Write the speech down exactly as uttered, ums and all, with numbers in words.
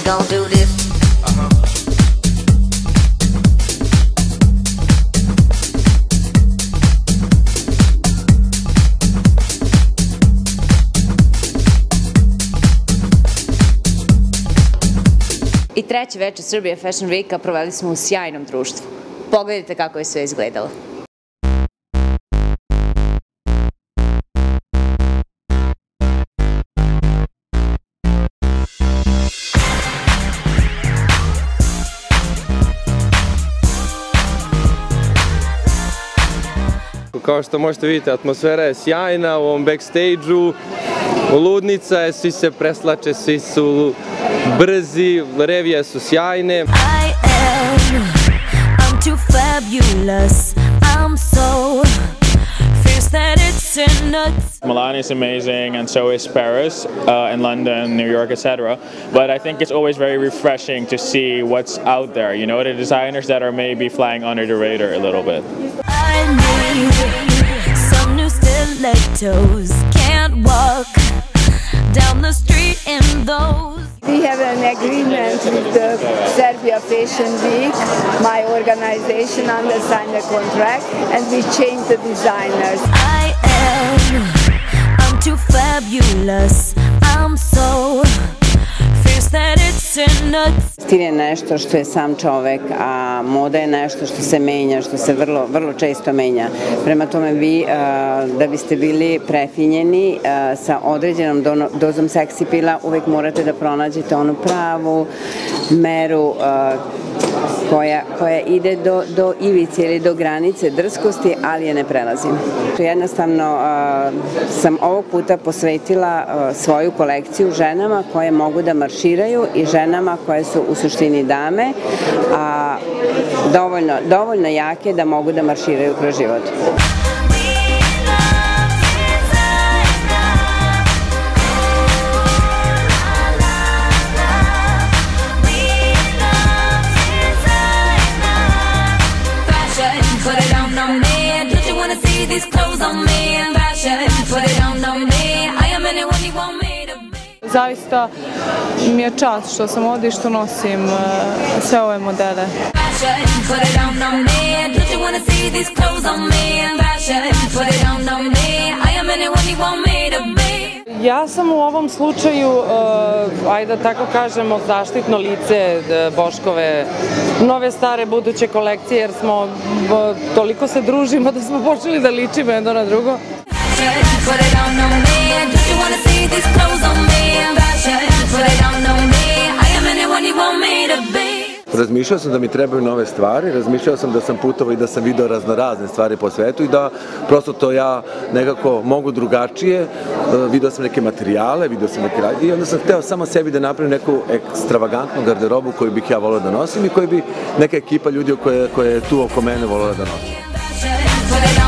gon' do this. I treće veče Serbia Fashion Weeka proveli smo u sjajnom društvu. Pogledajte kako je sve izgledalo. Kao što možete vidjeti, atmosfera je sjajna u ovom backstage-u, ludnica je, svi se preslače, svi su brzi, revije su sjajne. Milan is amazing, and so is Paris, uh, and London, New York, et cetera. But I think it's always very refreshing to see what's out there, you know, the designers that are maybe flying under the radar a little bit. I need some new stilettos, can't walk down the street in those. We have an agreement with the Serbia Fashion Week. My organization undersigned a contract and we changed the designers. I am, I'm too fabulous, I'm so fierce that it's in nuts. Stil je nešto što je sam čovek, a moda je nešto što se menja, što se vrlo, vrlo često menja. Prema tome vi, da biste bili prefinjeni sa određenom dozom seksipila, uvek morate da pronađete onu pravu meru koja, koja ide do, do ivice ili do granice drskosti, ali je ne prelazi. Jednostavno sam ovog puta posvetila svoju kolekciju ženama koje mogu da marširaju i ženama koje su u suštini dame, a dovoljno, dovoljno jake da mogu da marširaju kroz život. Zaista mi je čast što sam ovdje i što nosim sve ove modele. Ja sam u ovom slučaju, ajde da tako kažemo, zaštitno lice Boškove nove stare buduće kolekcije, jer smo toliko se družimo da smo počeli da ličimo jedno na drugo. Razmišljao sam da mi trebaju nove stvari, razmišljao sam da sam putovao i da sam video raznorazne stvari po svetu i da prosto to ja nekako mogu drugačije, video sam neke materijale, video sam neke radnje i onda sam hteo samo sebi da napravim neku ekstravagantnu garderobu koju bih ja volio da nosim i koju bi neka ekipa ljudi koja je tu oko mene volila da nosim.